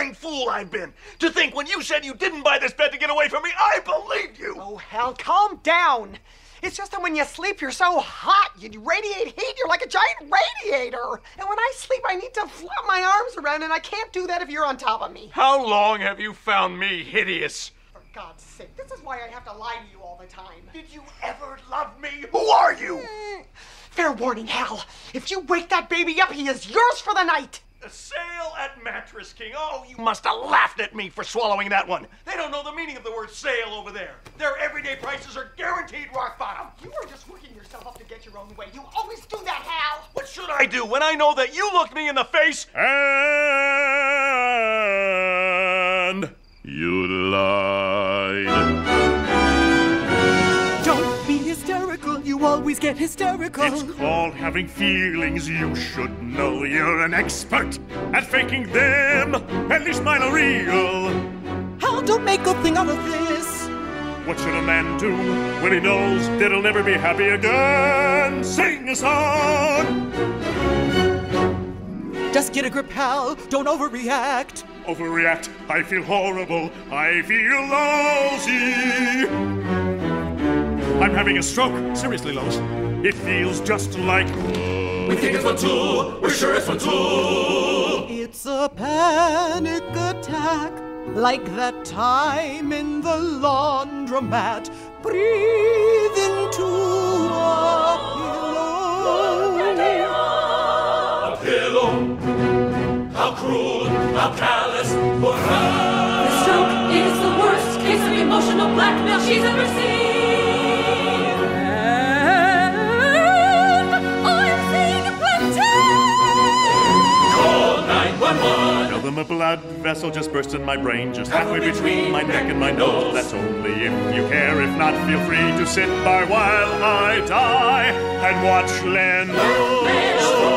blind fool I've been. To think when you said you didn't buy this bed to get away from me, I believed you. Oh, Hal, calm down. It's just that when you sleep, you're so hot. You radiate heat. You're like a giant radiator. And when I sleep, I need to flap my arms around, and I can't do that if you're on top of me. How long have you found me hideous? For God's sake, this is why I have to lie to you all the time. Did you ever love me? Who are you? Fair warning, Hal. If you wake that baby up, he is yours for the night. A sale at Mattress King. Oh, you must have laughed at me for swallowing that one. They don't know the meaning of the word sale over there. Their everyday prices are guaranteed rock bottom. You are just working yourself up to get your own way. You always do that, Hal. What should I do when I know that you looked me in the face and you lied? You always get hysterical. It's called having feelings. You should know you're an expert at faking them. At least mine are real. Hal, don't make a thing out of this. What should a man do when he knows that he'll never be happy again? Sing a song. Just get a grip, Hal. Don't overreact. Overreact? I feel horrible. I feel lousy. I'm having a stroke. Seriously, Lois. It feels just like... We think it's one too. We're sure it's one too. It's a panic attack, like that time in the laundromat. Breathe into a pillow. A pillow. How cruel, how callous for her. The stroke is the worst case of emotional blackmail she's ever seen. Tell them a blood vessel just burst in my brain, just halfway between my neck and my nose. That's only if you care. If not, feel free to sit by while I die and watch Len.